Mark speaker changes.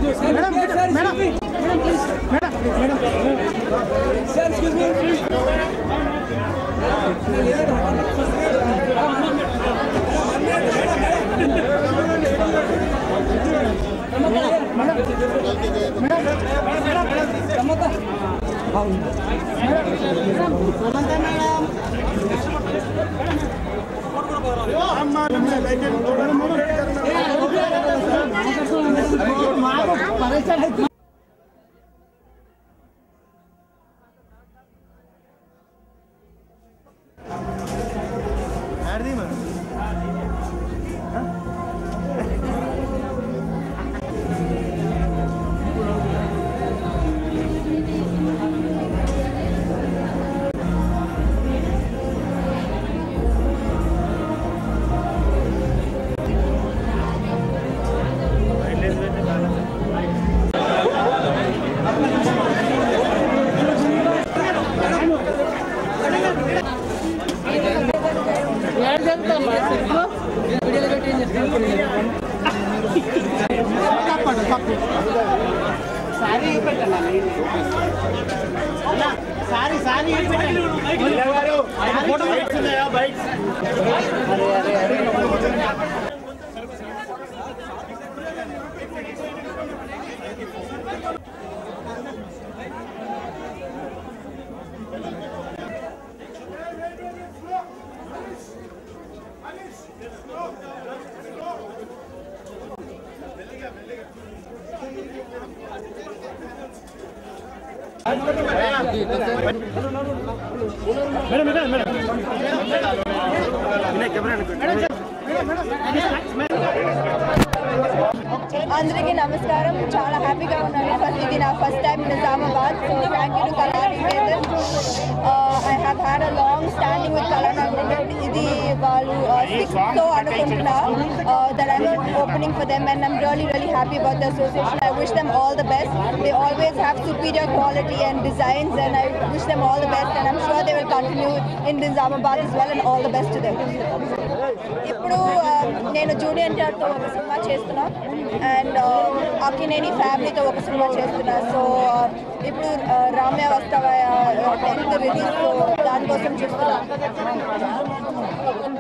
Speaker 1: అందరికీ నమస్కారం. చాలా హ్యాపీగా ఉన్నాను. ఇది నా first time Nizamabad. So thank you to Kalaniketan. I have had a long standing with Kalaniketan. ఇది వాళ్ళు 6th అనుకుంటున్నా that I'm opening for them, and I'm really happy about the association. I wish them all the best. They always have superior quality and designs, and I wish them all the best, and I'm sure they will continue in Nizamabad as well, and all the best to them. ఇప్పుడు నేను junior ఎన్టీఆర్తో ఒక cinema చేస్తున్నా, and Akkineni ఫ్యామిలీతో ఒక cinema చేస్తున్నా. So ఇప్పుడు రామ్య వస్తావా 10th release, దానికోసం చూస్తున్నా.